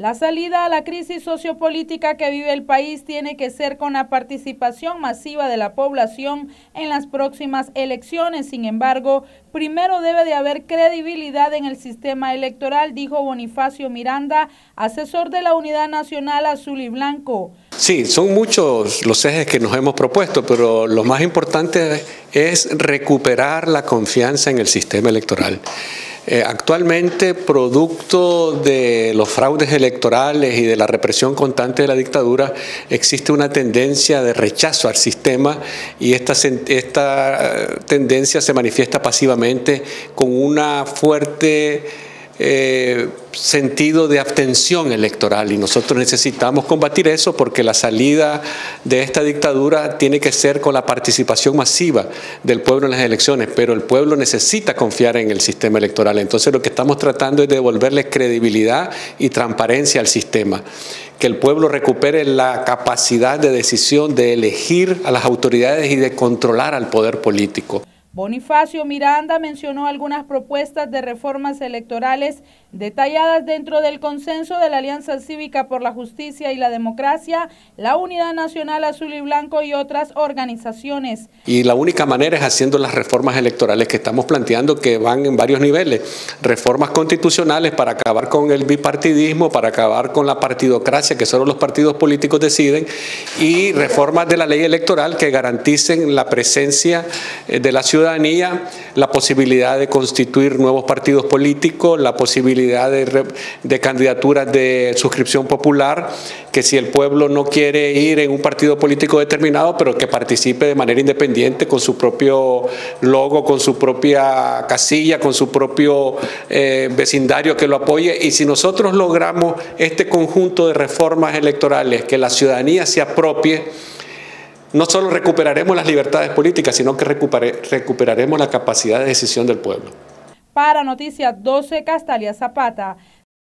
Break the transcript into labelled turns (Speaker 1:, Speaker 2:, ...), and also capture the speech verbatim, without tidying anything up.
Speaker 1: La salida a la crisis sociopolítica que vive el país tiene que ser con la participación masiva de la población en las próximas elecciones. Sin embargo, primero debe de haber credibilidad en el sistema electoral, dijo Bonifacio Miranda, asesor de la Unidad Nacional Azul y Blanco.
Speaker 2: Sí, son muchos los ejes que nos hemos propuesto, pero lo más importante es recuperar la confianza en el sistema electoral. Eh, actualmente, producto de los fraudes electorales y de la represión constante de la dictadura, existe una tendencia de rechazo al sistema y esta, esta tendencia se manifiesta pasivamente con una fuerte Eh, sentido de abstención electoral, y nosotros necesitamos combatir eso porque la salida de esta dictadura tiene que ser con la participación masiva del pueblo en las elecciones, pero el pueblo necesita confiar en el sistema electoral. Entonces lo que estamos tratando es de devolverle credibilidad y transparencia al sistema, que el pueblo recupere la capacidad de decisión de elegir a las autoridades y de controlar al poder político.
Speaker 1: Bonifacio Miranda mencionó algunas propuestas de reformas electorales detalladas dentro del consenso de la Alianza Cívica por la Justicia y la Democracia, la Unidad Nacional Azul y Blanco y otras organizaciones.
Speaker 2: Y la única manera es haciendo las reformas electorales que estamos planteando, que van en varios niveles. Reformas constitucionales para acabar con el bipartidismo, para acabar con la partidocracia, que solo los partidos políticos deciden, y reformas de la ley electoral que garanticen la presencia de la ciudadanía, la posibilidad de constituir nuevos partidos políticos, la posibilidad de, de candidaturas de suscripción popular, que si el pueblo no quiere ir en un partido político determinado, pero que participe de manera independiente con su propio logo, con su propia casilla, con su propio eh, vecindario que lo apoye. Y si nosotros logramos este conjunto de reformas electorales que la ciudadanía se apropie, no solo recuperaremos las libertades políticas, sino que recuperaremos la capacidad de decisión del pueblo.
Speaker 1: Para Noticias doce, Castalia Zapata.